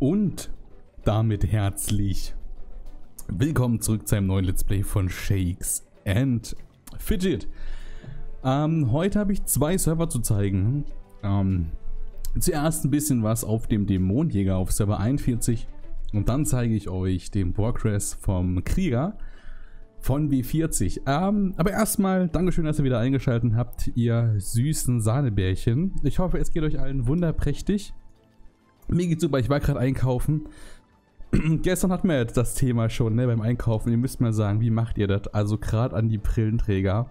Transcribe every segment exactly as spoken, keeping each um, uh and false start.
Und damit herzlich willkommen zurück zu einem neuen Let's Play von Shakes and Fidget. Ähm, heute habe ich zwei Server zu zeigen. Ähm, zuerst ein bisschen was auf dem Dämonenjäger auf Server einundvierzig und dann zeige ich euch den Progress vom Krieger von W vierzig. Ähm, aber erstmal, Dankeschön, dass ihr wieder eingeschaltet habt, ihr süßen Sahnebärchen. Ich hoffe, es geht euch allen wunderprächtig. Mir geht's super, ich war gerade einkaufen. Gestern hatten wir jetzt das Thema schon, ne, beim Einkaufen. Ihr müsst mal sagen, wie macht ihr das? Also gerade an die Brillenträger.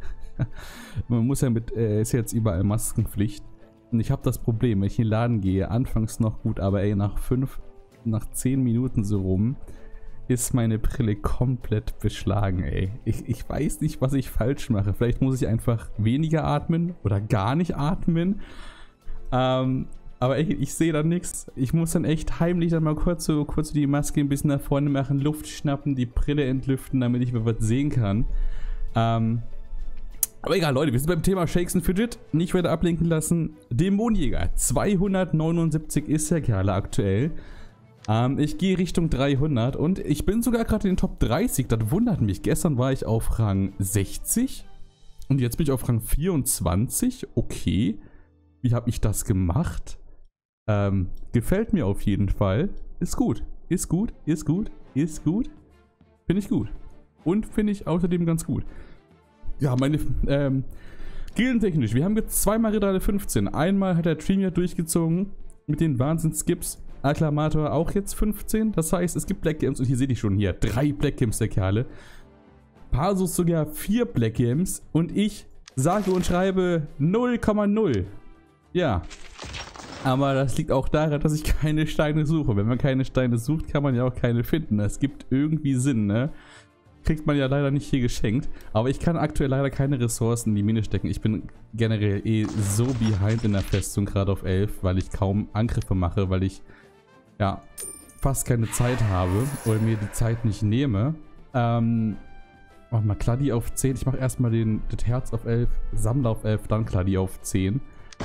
Man muss ja mit, äh, ist jetzt überall Maskenpflicht. Und ich habe das Problem, wenn ich in den Laden gehe, anfangs noch gut, aber ey, nach fünf, nach zehn Minuten so rum, ist meine Brille komplett beschlagen, ey. Ich, ich weiß nicht, was ich falsch mache. Vielleicht muss ich einfach weniger atmen oder gar nicht atmen. Ähm... Aber ich, ich sehe da nichts. Ich muss dann echt heimlich dann mal kurz so, kurz so die Maske ein bisschen nach vorne machen, Luft schnappen, die Brille entlüften, damit ich mir was sehen kann. Ähm, aber egal, Leute, wir sind beim Thema Shakes and Fidget. Nicht weiter ablenken lassen. Dämonenjäger. zweihundertneunundsiebzig ist der Kerl aktuell. Ähm, ich gehe Richtung dreihundert und ich bin sogar gerade in den Top dreißig. Das wundert mich. Gestern war ich auf Rang sechzig und jetzt bin ich auf Rang vierundzwanzig. Okay. Wie habe ich das gemacht? Ähm, gefällt mir auf jeden Fall. Ist gut. Ist gut. Ist gut. Ist gut. Finde ich gut. Und finde ich außerdem ganz gut. Ja, meine, ähm, gildentechnisch. Wir haben jetzt zweimal Ritter fünfzehn. Einmal hat der Dream durchgezogen mit den Wahnsinns-Skips. Akklamator auch jetzt fünfzehn. Das heißt, es gibt Black Games und hier seht ihr schon hier. Drei Black Games der Kerle. Pasus sogar vier Black Games und ich sage und schreibe null Komma null. Ja. Aber das liegt auch daran, dass ich keine Steine suche. Wenn man keine Steine sucht, kann man ja auch keine finden. Das gibt irgendwie Sinn, ne? Kriegt man ja leider nicht hier geschenkt. Aber ich kann aktuell leider keine Ressourcen in die Mine stecken. Ich bin generell eh so behind in der Festung, gerade auf elf, weil ich kaum Angriffe mache, weil ich, ja, fast keine Zeit habe oder mir die Zeit nicht nehme. Ähm, mach mal Kladdi auf zehn. Ich mache erstmal den, das Herz auf elf, Sammler auf elf, dann Kladdi auf zehn.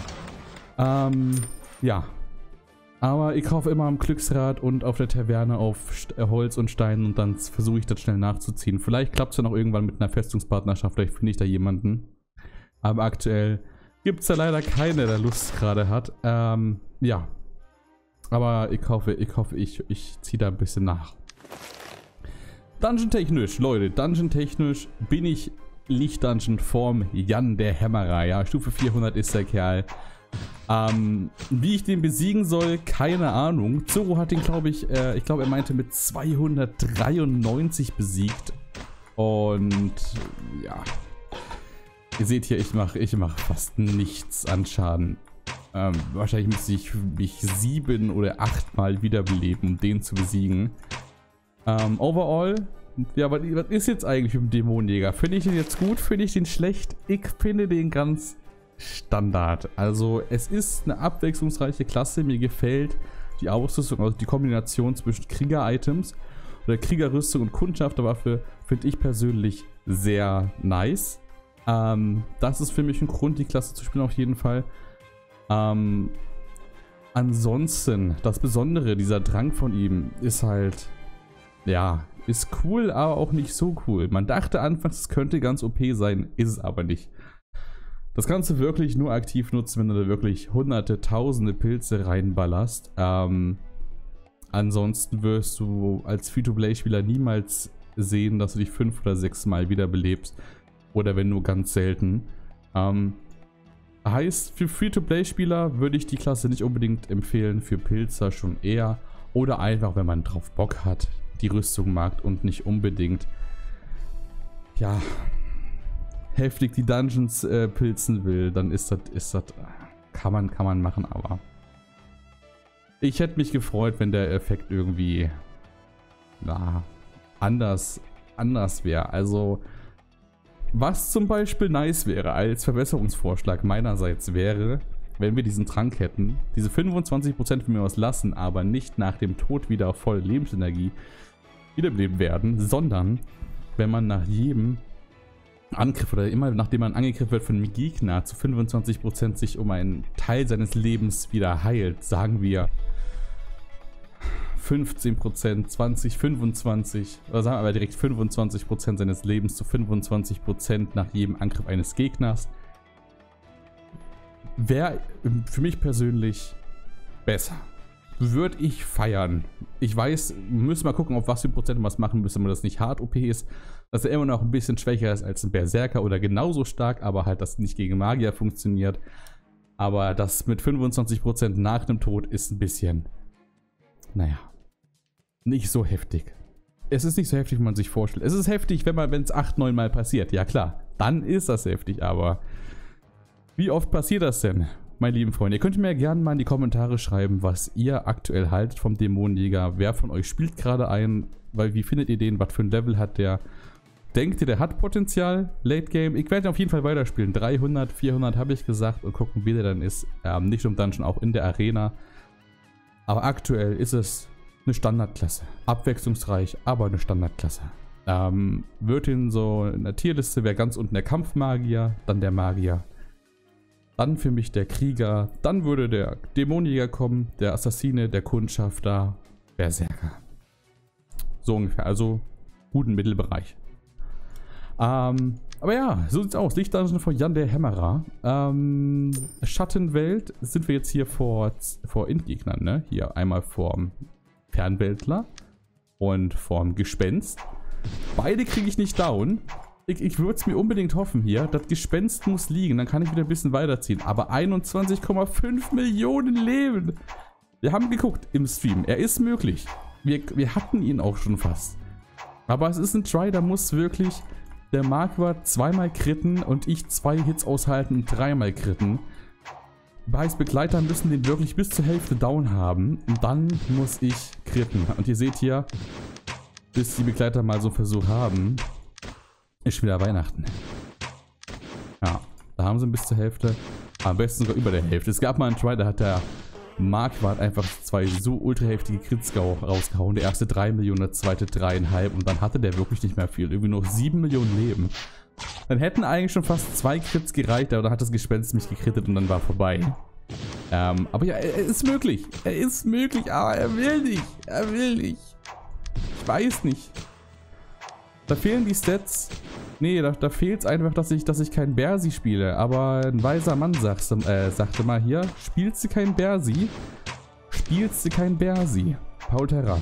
Ähm... Ja, aber ich kaufe immer am Glücksrad und auf der Taverne auf St Holz und Stein und dann versuche ich das schnell nachzuziehen. Vielleicht klappt es ja noch irgendwann mit einer Festungspartnerschaft, vielleicht finde ich da jemanden. Aber aktuell gibt es da leider keinen, der da Lust gerade hat. Ähm, ja, aber ich hoffe, ich hoffe, ich, ich ziehe da ein bisschen nach. Dungeon-technisch, Leute, Dungeon-technisch bin ich Licht-Dungeon vorm Jan der Hämmerer. Ja, Stufe vierhundert ist der Kerl. Ähm, wie ich den besiegen soll, keine Ahnung. Zoro hat ihn, glaube ich, äh, ich glaube, er meinte mit zweihundertdreiundneunzig besiegt. Und ja, ihr seht hier, ich mache ich mach fast nichts an Schaden. Ähm, wahrscheinlich müsste ich mich sieben oder acht Mal wiederbeleben, um den zu besiegen. Ähm, overall, ja, was, was ist jetzt eigentlich mit dem Dämonenjäger? Finde ich den jetzt gut? Finde ich den schlecht? Ich finde den ganz Standard. Also es ist eine abwechslungsreiche Klasse. Mir gefällt die Ausrüstung, also die Kombination zwischen Krieger-Items oder Kriegerrüstung und Kundschafterwaffe finde ich persönlich sehr nice. Ähm, das ist für mich ein Grund, die Klasse zu spielen auf jeden Fall. Ähm, ansonsten, das Besondere, dieser Drang von ihm ist halt, ja, ist cool, aber auch nicht so cool. Man dachte anfangs, es könnte ganz O P sein, ist es aber nicht. Das kannst du wirklich nur aktiv nutzen, wenn du da wirklich hunderte, tausende Pilze reinballerst. Ähm, ansonsten wirst du als Free-to-Play-Spieler niemals sehen, dass du dich fünf oder sechs Mal wiederbelebst. Oder wenn nur ganz selten. Ähm, heißt, für Free-to-Play-Spieler würde ich die Klasse nicht unbedingt empfehlen, für Pilzer schon eher. Oder einfach, wenn man drauf Bock hat, die Rüstung mag und nicht unbedingt, ja, heftig die Dungeons äh, pilzen will, dann ist das, ist das, kann man, kann man machen, aber ich hätte mich gefreut, wenn der Effekt irgendwie, na, anders, anders wäre. Also, was zum Beispiel nice wäre, als Verbesserungsvorschlag meinerseits wäre, wenn wir diesen Trank hätten, diese fünfundzwanzig Prozent von mir aus lassen, aber nicht nach dem Tod wieder auf volle Lebensenergie wiederbelebt werden, sondern wenn man nach jedem Angriff oder immer nachdem man angegriffen wird von einem Gegner zu fünfundzwanzig Prozent sich um einen Teil seines Lebens wieder heilt, sagen wir fünfzehn Prozent, zwanzig, fünfundzwanzig, oder sagen wir aber direkt fünfundzwanzig Prozent seines Lebens zu fünfundzwanzig Prozent nach jedem Angriff eines Gegners. Wäre für mich persönlich besser. Würde ich feiern. Ich weiß, wir müssen mal gucken, auf was für Prozent wir was machen müssen, wenn das nicht hart O P ist. Dass er immer noch ein bisschen schwächer ist als ein Berserker oder genauso stark, aber halt, dass nicht gegen Magier funktioniert. Aber das mit fünfundzwanzig Prozent nach dem Tod ist ein bisschen, naja, nicht so heftig. Es ist nicht so heftig, wie man sich vorstellt. Es ist heftig, wenn man, wenn es acht, neun Mal passiert. Ja klar, dann ist das heftig, aber wie oft passiert das denn, meine lieben Freunde? Ihr könnt mir gerne mal in die Kommentare schreiben, was ihr aktuell haltet vom Dämonenjäger. Wer von euch spielt gerade einen? Weil wie findet ihr den? Was für ein Level hat der? Denkt ihr, der hat Potenzial? Late Game? Ich werde auf jeden Fall weiterspielen. dreihundert, vierhundert habe ich gesagt und gucken, wie der dann ist. Ähm, nicht im Dungeon, auch in der Arena. Aber aktuell ist es eine Standardklasse. Abwechslungsreich, aber eine Standardklasse. Ähm, wird in so einer Tierliste, wäre ganz unten der Kampfmagier, dann der Magier. Dann für mich der Krieger, dann würde der Dämonenjäger kommen, der Assassine, der Kundschafter, Berserker. So ungefähr, also guten Mittelbereich. Ähm, aber ja, so sieht's aus. Lichtdungeon von Jan der Hämmerer. Ähm, Schattenwelt sind wir jetzt hier vor, vor Endgegnern, ne? Hier einmal vorm Fernweltler und vorm Gespenst. Beide kriege ich nicht down. Ich, ich würde es mir unbedingt hoffen hier. Das Gespenst muss liegen, dann kann ich wieder ein bisschen weiterziehen. Aber einundzwanzig Komma fünf Millionen Leben. Wir haben geguckt im Stream. Er ist möglich. Wir, wir hatten ihn auch schon fast. Aber es ist ein Try, da muss wirklich der Marquardt zweimal kritten und ich zwei Hits aushalten und dreimal kritten. Heißt, Begleiter müssen den wirklich bis zur Hälfte down haben. Und dann muss ich kritten. Und ihr seht hier, bis die Begleiter mal so einen Versuch haben, ist wieder Weihnachten. Ja, da haben sie ihn bis zur Hälfte. Am besten sogar über der Hälfte. Es gab mal einen Try, da hat der Marquardt einfach zwei so ultra heftige Crits rausgehauen. Der erste drei Millionen, der zweite drei Komma fünf. Und dann hatte der wirklich nicht mehr viel. Irgendwie noch sieben Millionen Leben. Dann hätten eigentlich schon fast zwei Crits gereicht, aber dann hat das Gespenst mich gekrittet und dann war vorbei. Ähm, aber ja, er ist möglich. Er ist möglich, aber er will nicht. Er will nicht. Ich weiß nicht. Da fehlen die Stats. Nee, da, da fehlt es einfach, dass ich, dass ich kein Bersi spiele. Aber ein weiser Mann sagst, äh, sagte mal hier, spielst du kein Bersi? Spielst du kein Bersi? Paul Terra.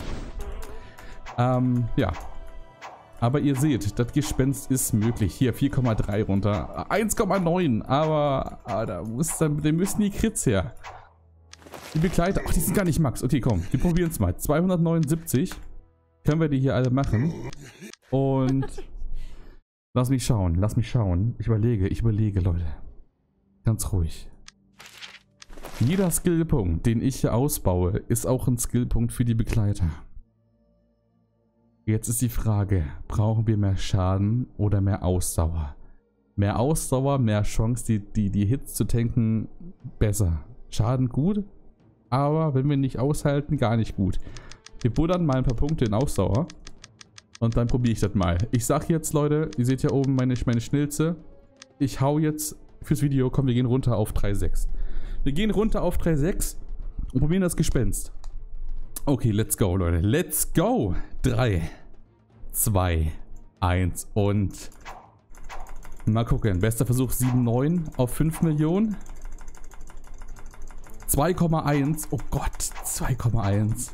Ähm, ja. Aber ihr seht, das Gespenst ist möglich. Hier, vier Komma drei runter. eins Komma neun. Aber, aber da, muss dann, da müssen die Crits her. Die Begleiter. Ach, die sind gar nicht Max. Okay, komm. Wir probieren es mal. zweihundertneunundsiebzig. Können wir die hier alle machen. Und lass mich schauen, lass mich schauen. Ich überlege, ich überlege, Leute. Ganz ruhig. Jeder Skillpunkt, den ich hier ausbaue, ist auch ein Skillpunkt für die Begleiter. Jetzt ist die Frage, brauchen wir mehr Schaden oder mehr Ausdauer? Mehr Ausdauer, mehr Chance, die, die, die Hits zu tanken, besser. Schaden gut, aber wenn wir nicht aushalten, gar nicht gut. Wir buddern mal ein paar Punkte in Ausdauer. Und dann probiere ich das mal. Ich sag jetzt, Leute, ihr seht ja oben meine, meine Schnilze. Ich hau jetzt fürs Video, komm, wir gehen runter auf drei Komma sechs. Wir gehen runter auf drei Komma sechs und probieren das Gespenst. Okay, let's go, Leute. Let's go. drei, zwei, eins und mal gucken. Bester Versuch sieben Komma neun auf fünf Millionen. zwei Komma eins. Oh Gott, zwei Komma eins.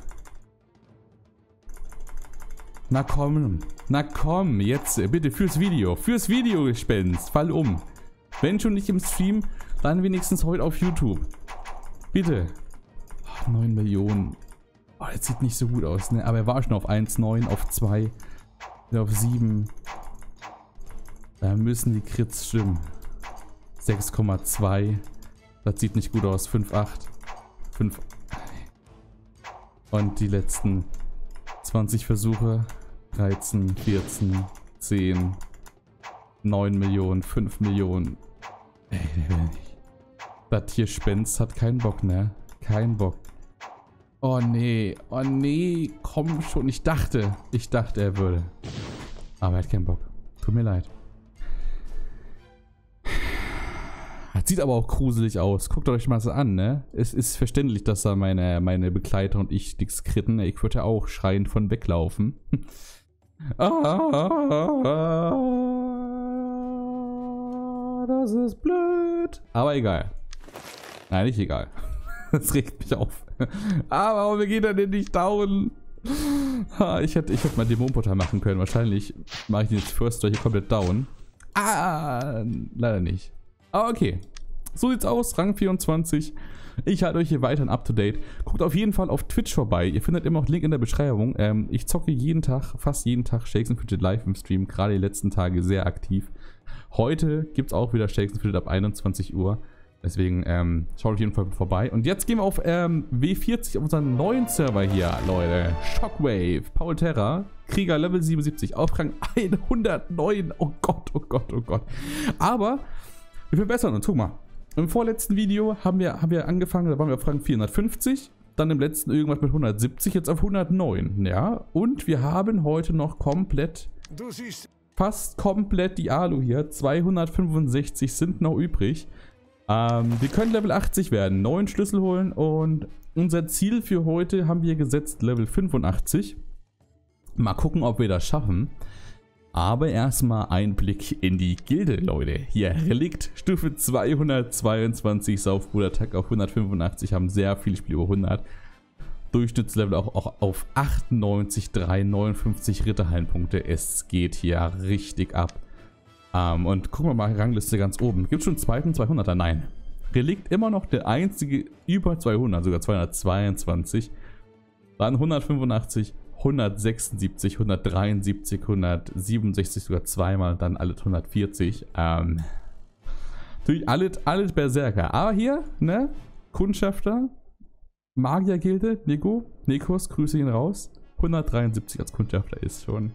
Na komm, na komm, jetzt bitte fürs Video, fürs Video Gespenst, fall um. Wenn schon nicht im Stream, dann wenigstens heute auf YouTube. Bitte. Oh, neun Millionen. Oh, das sieht nicht so gut aus, ne? Aber er war schon auf eins Komma neun, auf zwei, auf sieben. Da müssen die Crits stimmen. sechs Komma zwei. Das sieht nicht gut aus. fünf Komma acht. fünf. Und die letzten zwanzig Versuche. dreizehn, vierzehn, zehn, neun Millionen, fünf Millionen. Ey, der will nicht. Das hier Spenst hat keinen Bock, ne? Kein Bock. Oh nee, oh nee, komm schon. Ich dachte, ich dachte, er würde. Aber er hat keinen Bock. Tut mir leid. Das sieht aber auch gruselig aus. Guckt euch mal so an, ne? Es ist verständlich, dass da meine, meine Begleiter und ich nichts kritten. Ich würde ja auch schreiend von weglaufen. Ah, das ist blöd. Aber egal. Nein, nicht egal. Das regt mich auf. Aber warum geht er denn nicht down? Ich hätte, ich hätte mal Dämonenportal machen können. Wahrscheinlich mache ich den jetzt First hier komplett down. Ah, leider nicht. Aber okay. So sieht's aus. Rang vierundzwanzig. Ich halte euch hier weiterhin up to date. Guckt auf jeden Fall auf Twitch vorbei. Ihr findet immer noch Link in der Beschreibung. Ähm, ich zocke jeden Tag, fast jeden Tag Shakes and Fidget live im Stream. Gerade die letzten Tage sehr aktiv. Heute gibt es auch wieder Shakes and Fidget ab einundzwanzig Uhr. Deswegen ähm, schaut auf jeden Fall vorbei. Und jetzt gehen wir auf ähm, W vierzig, auf unseren neuen Server hier, Leute. Shockwave, Paul Terra, Krieger Level siebenundsiebzig, auf Rang hundertneun. Oh Gott, oh Gott, oh Gott. Aber wir verbessern uns. Guck mal. Im vorletzten Video haben wir, haben wir angefangen, da waren wir auf Rang vierhundertfünfzig, dann im letzten irgendwas mit hundertsiebzig, jetzt auf hundertneun, ja. Und wir haben heute noch komplett, fast komplett die Alu hier, zweihundertfünfundsechzig sind noch übrig. Ähm, wir können Level achtzig werden, neun Schlüssel holen und unser Ziel für heute haben wir gesetzt, Level fünfundachtzig. Mal gucken, ob wir das schaffen. Aber erstmal ein Blick in die Gilde, Leute. Hier, Relikt, Stufe zweihundertzweiundzwanzig, Saufbruder-Tag auf hundertfünfundachtzig, haben sehr viele Spiele über hundert. Durchschnittslevel auch, auch auf achtundneunzig, dreihundertneunundfünfzig Ritterhallenpunkte. Es geht hier richtig ab. Um, und gucken wir mal, Rangliste ganz oben. Gibt es schon einen zweiten zweihunderter? Nein. Relikt immer noch der einzige über zweihundert, sogar zweihundertzweiundzwanzig. Dann hundertfünfundachtzig. hundertsechsundsiebzig, hundertdreiundsiebzig, hundertsiebenundsechzig, sogar zweimal, dann alles hundertvierzig. Ähm, natürlich alles, alles Berserker. Aber hier, ne, Kundschafter, Magiergilde, Nico, Nikos, Grüße ihn raus. hundertdreiundsiebzig als Kundschafter ist schon,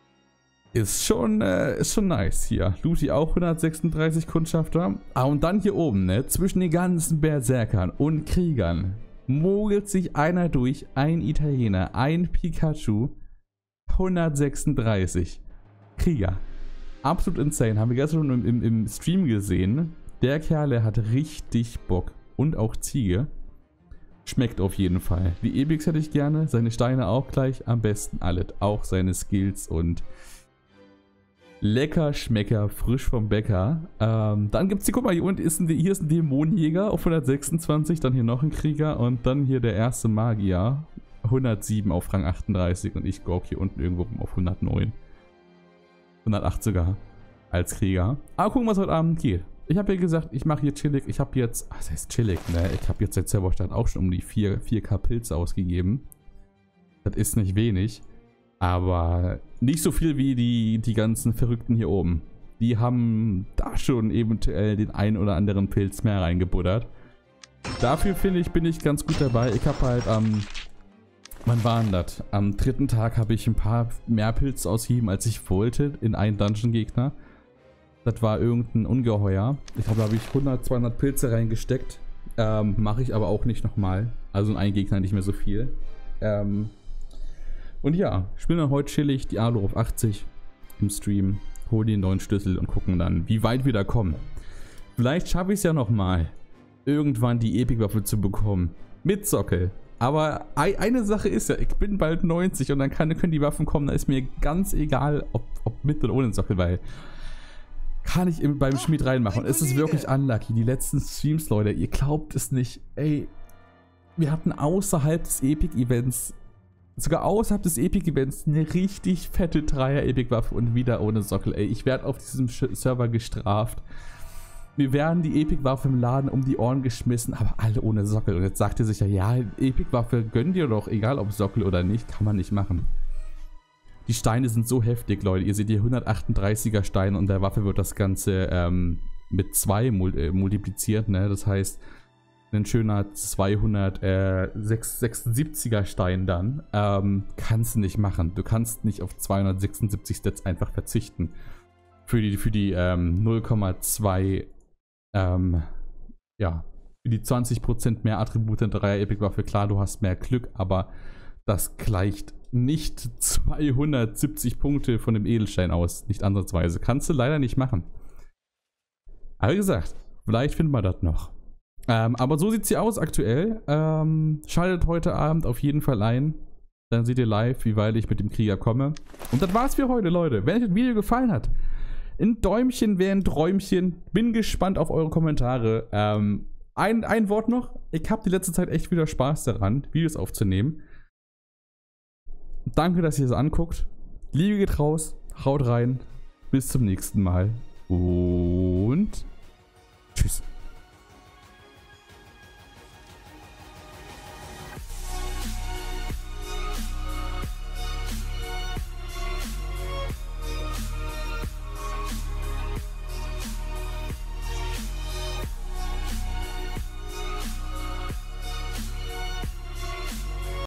ist schon, äh, ist schon nice hier. Luti auch hundertsechsunddreißig Kundschafter. Ah, und dann hier oben, ne, zwischen den ganzen Berserkern und Kriegern mogelt sich einer durch, ein Italiener, ein Pikachu, hundertsechsunddreißig. Krieger. Absolut insane. Haben wir gestern schon im, im, im Stream gesehen. Der Kerl, der hat richtig Bock. Und auch Ziege. Schmeckt auf jeden Fall. Die Epics hätte ich gerne, seine Steine auch gleich. Am besten alles. Auch seine Skills und lecker Schmecker, frisch vom Bäcker. Ähm, dann gibt es die, guck mal, hier unten ist ein, hier ist ein Dämonenjäger auf hundertsechsundzwanzig, dann hier noch ein Krieger und dann hier der erste Magier, hundertsieben auf Rang achtunddreißig und ich gork hier unten irgendwo auf hundertneun. hundertacht sogar als Krieger. Aber gucken, was heute Abend geht. Ich habe ja gesagt, ich mache hier chillig, ich habe jetzt, was heißt chillig, ne? Ich habe jetzt seit Serverstart auch schon um die vier K Pilze ausgegeben. Das ist nicht wenig. Aber nicht so viel wie die, die ganzen Verrückten hier oben. Die haben da schon eventuell den einen oder anderen Pilz mehr reingebuddert. Dafür finde ich, bin ich ganz gut dabei. Ich habe halt am, ähm, wann war denn das? Am dritten Tag habe ich ein paar mehr Pilze ausgegeben, als ich wollte, in einen Dungeon-Gegner. Das war irgendein Ungeheuer. Ich habe, glaube ich, hundert, zweihundert Pilze reingesteckt. Ähm, mache ich aber auch nicht nochmal. Also in einen Gegner nicht mehr so viel. Ähm... Und ja, spielen dann heute chillig die Alu auf achtzig im Stream, hole den neuen Schlüssel und gucken dann, wie weit wir da kommen. Vielleicht schaffe ich es ja nochmal, irgendwann die Epic-Waffe zu bekommen. Mit Sockel. Aber eine Sache ist ja, ich bin bald neunzig und dann kann, können die Waffen kommen, da ist mir ganz egal, ob, ob mit oder ohne Sockel, weil kann ich beim Schmied reinmachen. Und es ist wirklich unlucky. Die letzten Streams, Leute, ihr glaubt es nicht. Ey, wir hatten außerhalb des Epic-Events sogar außerhalb des Epic-Events eine richtig fette Dreier-Epic-Waffe und wieder ohne Sockel. Ey, ich werde auf diesem Server gestraft. Mir werden die Epic-Waffe im Laden um die Ohren geschmissen, aber alle ohne Sockel. Und jetzt sagt ihr sich ja, ja, Epic-Waffe gönnt ihr doch, egal ob Sockel oder nicht, kann man nicht machen. Die Steine sind so heftig, Leute. Ihr seht hier hundertachtunddreißiger Stein und der Waffe wird das Ganze ähm, mit zwei mul äh, multipliziert, ne? Das heißt, ein schöner zweihundertsechsundsiebziger Stein dann, ähm, kannst du nicht machen. Du kannst nicht auf zweihundertsechsundsiebzig Stats einfach verzichten. Für die, für die ähm, null Komma zwei, ähm, ja, für die zwanzig Prozent mehr Attribute in der Epic-Waffe. Klar, du hast mehr Glück, aber das gleicht nicht zweihundertsiebzig Punkte von dem Edelstein aus. Nicht ansatzweise. Kannst du leider nicht machen. Aber wie gesagt, Vielleicht finden wir das noch. Ähm, aber so sieht sie aus aktuell. Ähm, schaltet heute Abend auf jeden Fall ein. Dann seht ihr live, wie weit ich mit dem Krieger komme. Und das war's für heute, Leute. Wenn euch das Video gefallen hat, ein Däumchen wäre ein Träumchen. Bin gespannt auf eure Kommentare. Ähm, ein, ein Wort noch. Ich habe die letzte Zeit echt wieder Spaß daran, Videos aufzunehmen. Danke, dass ihr es anguckt. Liebe geht raus. Haut rein. Bis zum nächsten Mal. Und tschüss.